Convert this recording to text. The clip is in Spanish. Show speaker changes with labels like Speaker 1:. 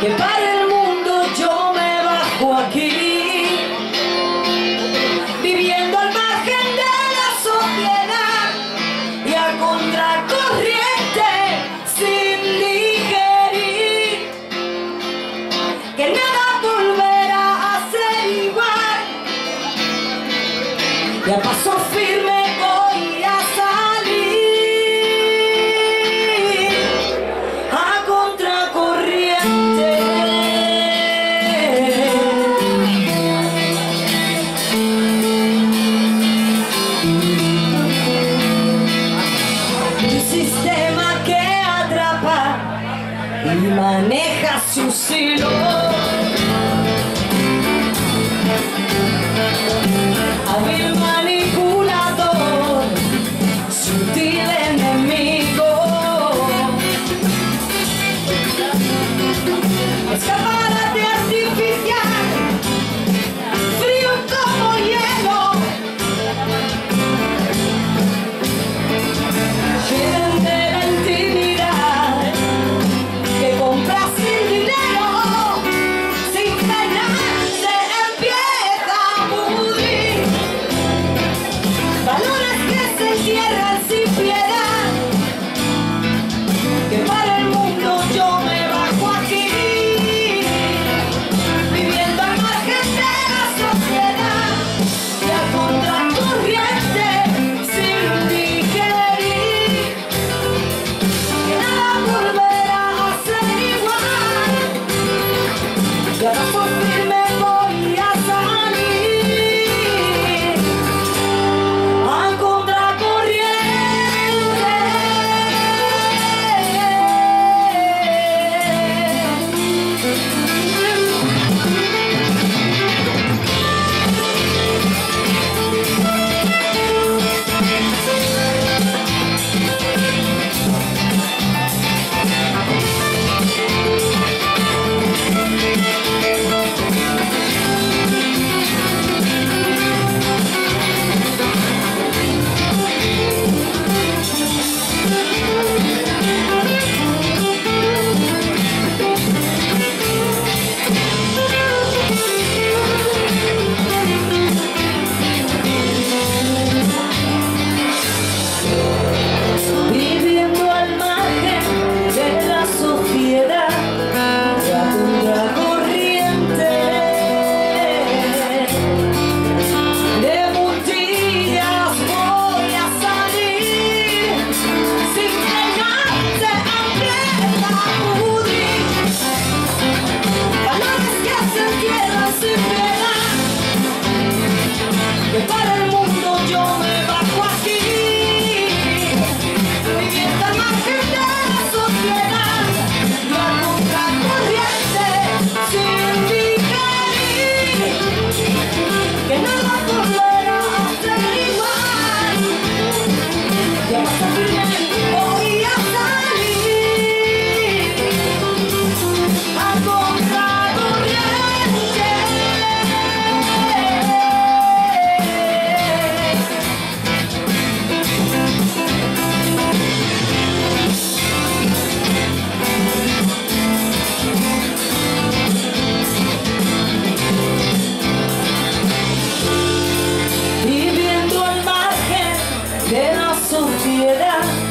Speaker 1: que para el mundo yo me bajo aquí, viviendo al margen de la sociedad y a contracorriente sin digerir que nada volverá a ser igual, y a paso firme voy a salir a contracorriente. Un sistema que atrapa y maneja sus hilos, hábil manipulador, sutil enemigo, escaparate artificial, frío como hielo, quieren de la intimidad que compras sin dinero, sin ganar se empieza a pudrir, valores que se entierran sin piedad, que para el mundo yo me bajo aquí, viviendo al margen de la sociedad y a contracorriente sin digerir que nada volverá a ser igual, y a paso firme voy a salir a contracorriente. Viviendo al margen de la sociedad y a contracorriente, de puntillas voy a salir, sin frenar se empieza a pudrir, valores que se entierran sin piedad, que para el mundo yo me bajo aquí, viviendo al margen de la sociedad y a contracorriente sin digerir que nada volverá a ser igual, y a paso firme voy a salir a contracorriente. Viviendo al margen de la sociedad